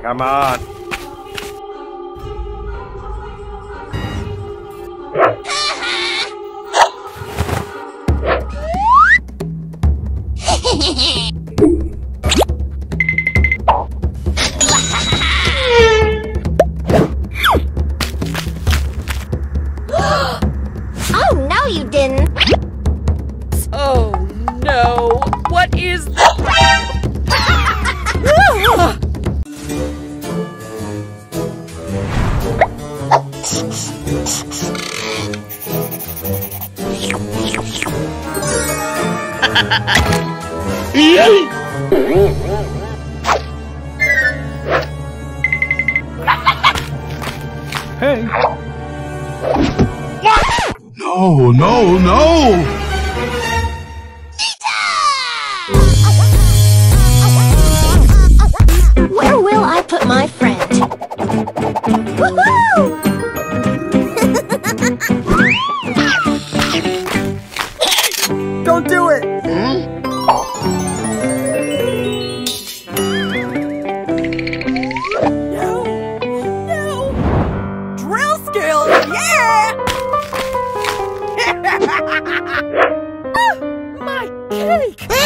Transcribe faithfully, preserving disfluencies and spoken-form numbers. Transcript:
Come on. Oh, no, you didn't. Oh, no. What is this? Hey. No, no, no! Where will I put my friend? Woohoo! Don't do it! No. No. Drill skills, yeah! Ah, my cake!